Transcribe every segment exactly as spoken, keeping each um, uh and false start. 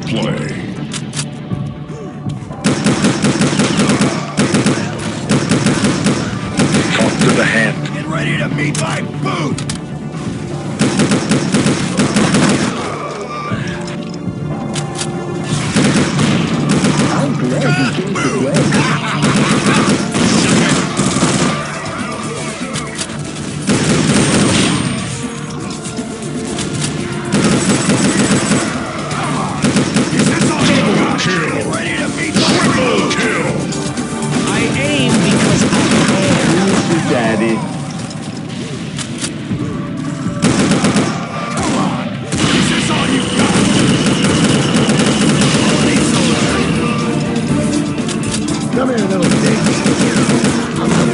play. Talk to the hand. Get ready to meet my boot! I'm glad you came to play. Daddy. Come on! Is this all you got? Come here, little thing. I'm gonna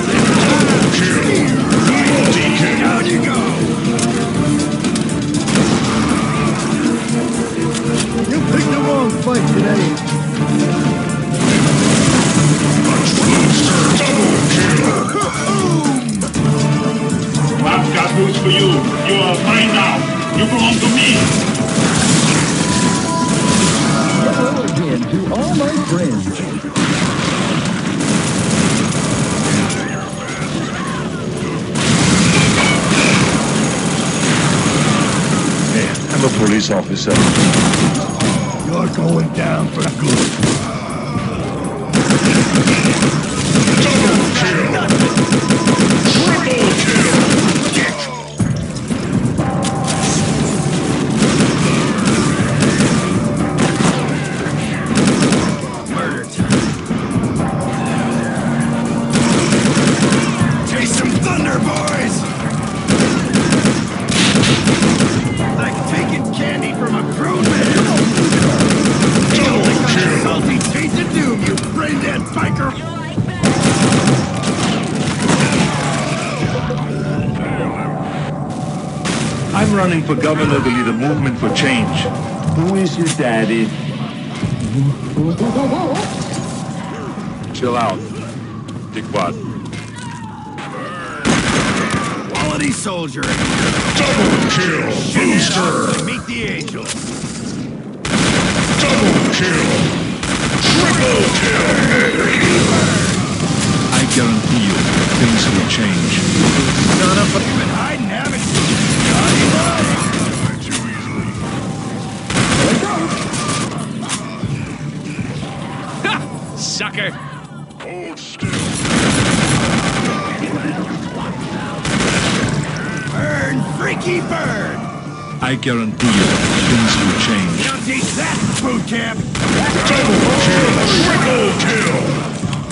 kill. Down you go! You picked the wrong fight today. I've got news for you. You are mine now. You belong to me. Hello again to all my friends. Hey, I'm a police officer. You're going down for good. Double kill! Triple kill! Murder time. Taste some thunder, boys! Like taking candy from a grown man. Double kill! Salty taste of doom, you brain-dead biker! I'm running for governor to lead a movement for change. Who is your daddy? Chill out. Dickwad. Quality soldier. Double kill! Booster! Meet the angels. Double kill! Triple kill! I guarantee you, things will change. Son of a... You've been hiding, haven't you? Naughty, naughty. Ha! Sucker! Hold still. Burn, freaky burn! I guarantee you, things will change. You don't teach that, boot camp! Double kill! Triple kill!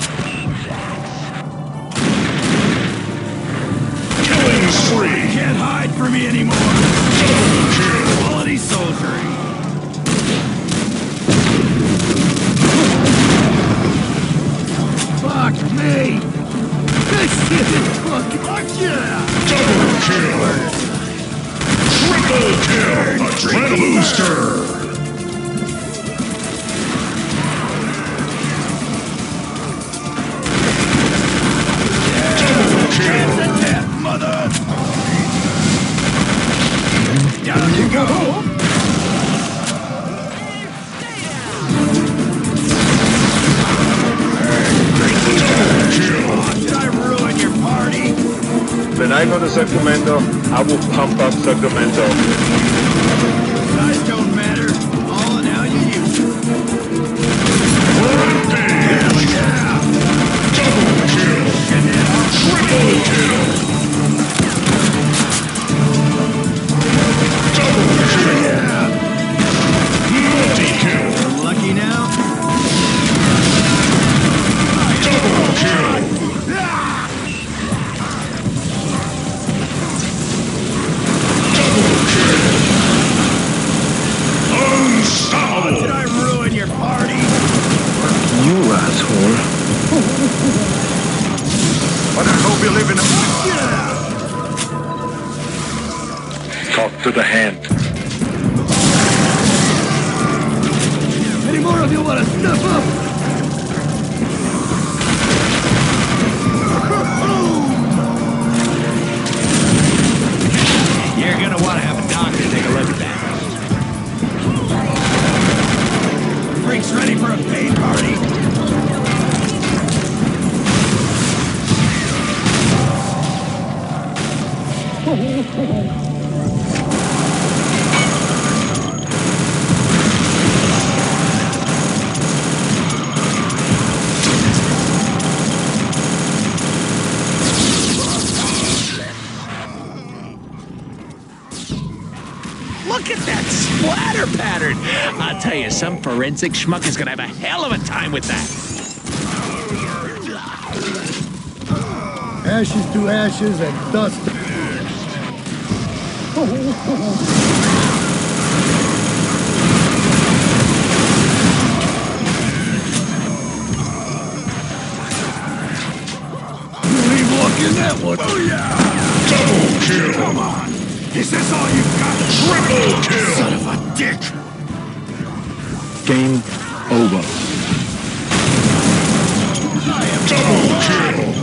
Killing spree! Can't hide from me anymore! Double kill! Quality soldiering! Fuck me! This shit is fucking... Fuck yeah! Double kill! Triple kill! Adrenaline booster! Double kill! To death, mother! Down you go! Did I ruin your party? When I go to Sacramento, I will pump up Sacramento. Size don't matter. All in how you use it. Hell yeah! Double kill! Triple kill! Double kill! Yeah! Multi-kill! Lucky now? Double kill! Double kill! Unstoppable! Did I ruin your party? You asshole. But I hope you live in a... Yeah! Talk to the hand. Any more of you want to step up? You're gonna want to have a doctor take a look at that. that splatter pattern! I'll tell you, some forensic schmuck is gonna have a hell of a time with that. Ashes to ashes and dust. You ain't walking that one. Oh, yeah! Double kill! Come on! Is this all you've got? Triple kill! Son of a dick! Game over. Double kill!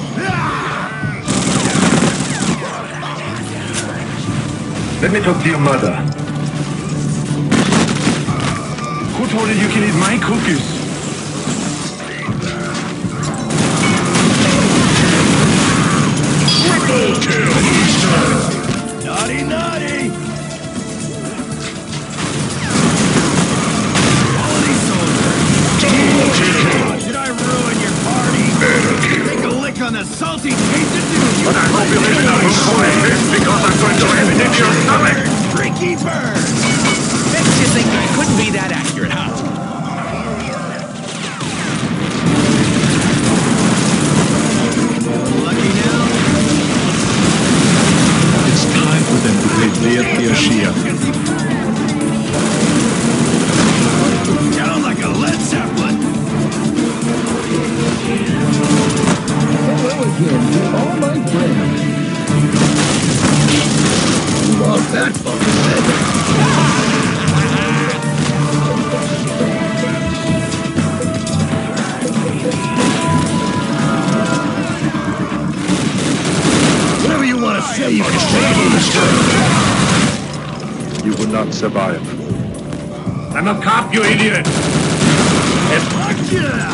Let me talk to your mother. Who told you you can eat my cookies? Triple kill! Naughty, naughty! Quality soldier! Double kill! Did I ruin your party? Better kill! Take a lick on the salty taste of doom! But I hope you listen to me for this because I'm going to empty your stomach! Freaky bird! Makes you think I couldn't be that accurate, huh? Lucky now? It's time for them to play Dear Dear Shia. Down like a Led Zeppelin! Hello again to all my friends. You lost that fucking head. Whatever you want to say, you can say it. You will not survive. I'm a cop, you idiot! Yeah!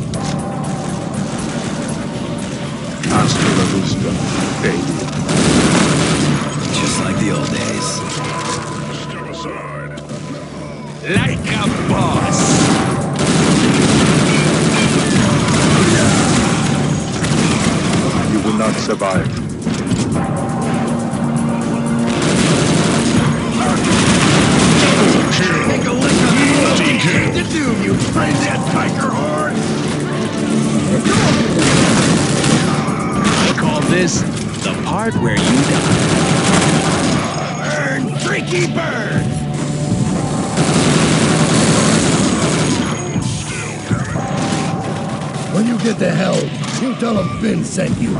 Hasta la vista, baby. Just like the old days. Like a boss! You will not survive. Double kill! Take a lick on the Multi kill! to doom, you brain-dead biker whore! I call this the part where you die. Burn, freaky burn! When you get to hell, you tell them Finn sent you.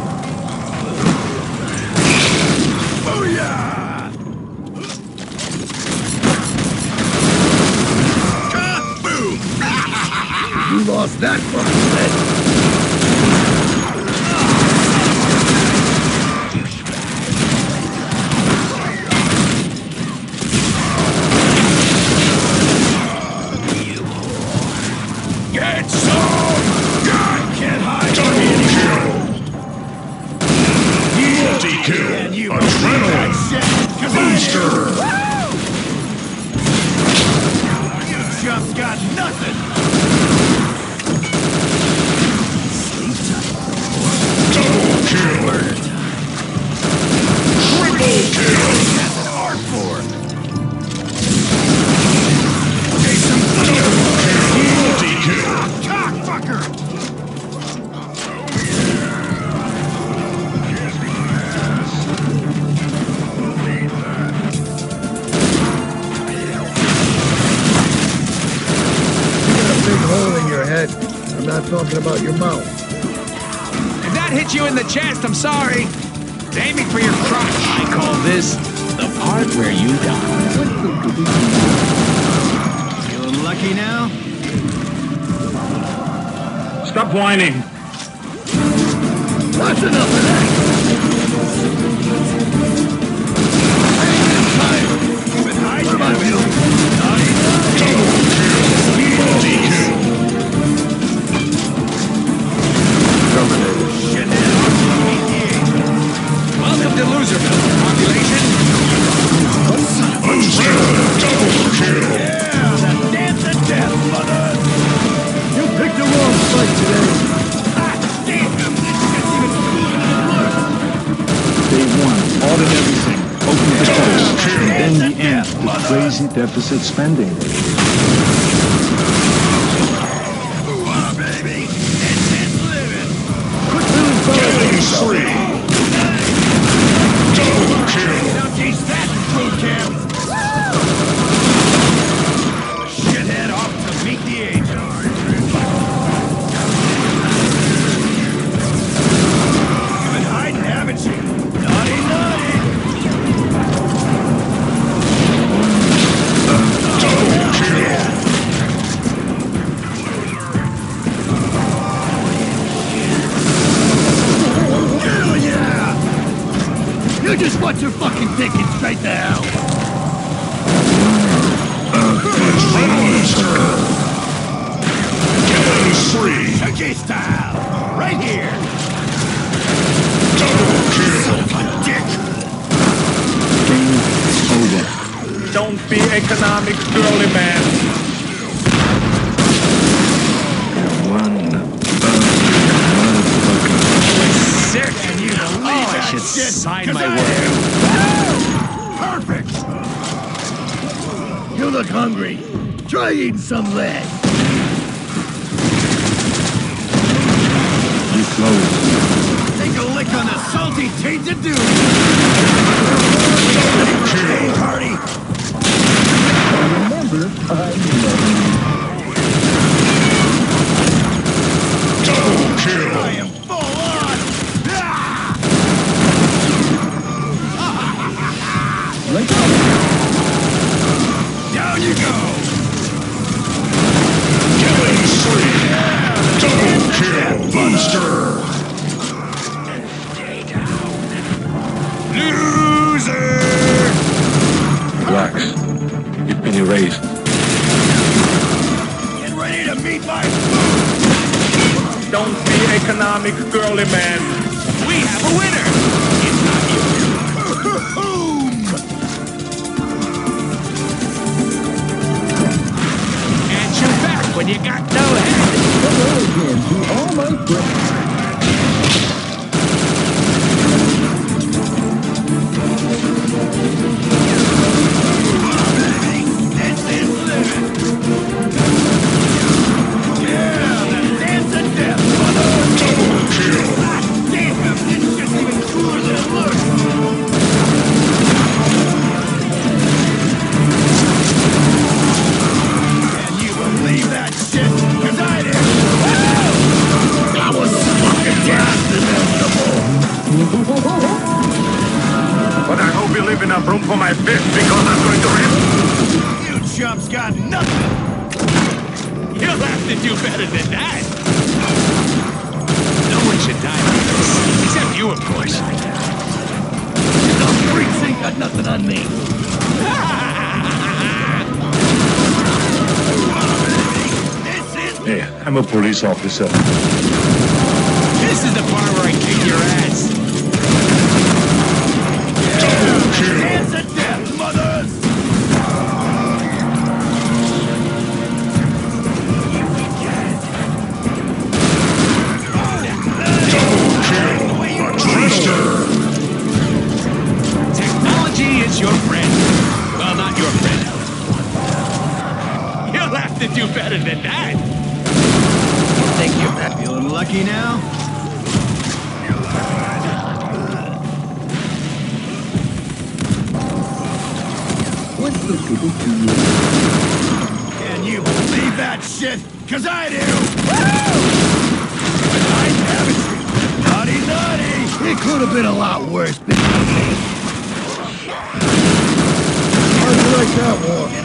Booyah! Kaboom! You lost that fucking head. Get some! God can't hide! Double kill! Multi-kill! And you Adrenaline! shit, Booster! You just got nothing! Sleep tight. Double kill! Triple kill! That's an art form. Okay, some Double kill! Multi-kill! cockfucker! Big hole in your head. I'm not talking about your mouth. If that hit you in the chest, I'm sorry. It's aiming for your crotch. I call this the part where you die. Feeling lucky now? Stop whining! That's enough of that! Keep it high, What about you? Double kill! Multi-kill! Dominated. Welcome to Loserville, population. Adrenaline! Double kill! Yeah, the dance of death, mother! You picked the wrong fight today. Ah, damn him! This shit's even cooler than it looks! Day one, all and everything. Open the doors, and then the end with crazy quasi-deficit spending. Ooh-ah, baby. Intense living. Killing spree. Double kill. Now teach that in food camp. Shithead off to meet the angels. You've been hiding, haven't you? Naughty, naughty. Double kill. Hell yeah! You just want your fucking ticket straight to hell. Monster. Killing spree. Turkey style. Right here. Double kill. A dick. Game over. Don't be economic, girly man. One motherfucker. Sick. And you believe Oh, I that should shit? sign 'Cause my I word. do. Perfect. You look hungry. Try eating some lead. You close. Take a lick on the salty taint of doom. Hey, Hardy. Remember, I'm loving Double I kill. am full on. Ah! you. Like Down you go. Killing spree. Double kill. Booster. Loser. Relax. You've been erased. Get ready to meet my Don't be economic, girly man. We have a winner. It's not you. boom. And you're back when you got no head. hello again to all my friends. This is living. Yeah, the dance of death, mother. Double kill. Ah, damn, this shit's even cooler than it looks. Can you believe that shit? 'Cause I did. Woo! I was fucking blasted But I hope you leave enough room for my fist because I'm going to rip. You chumps got nothing. You'll have to do better than that. No one should die like this. Except you, of course. Those freaks ain't got nothing on me. This is Hey, I'm a police officer. This is the part where I kick your ass. Double kill. dance of death, mothers. Double kill. A trickster. Technology is your friend. Well, not your friend. You'll have to do better than that. Think you're feeling lucky now? What's the people to you? Can you believe that shit? 'Cause I do. I haven't. Naughty, naughty. It could have been a lot worse. How'd you like that one?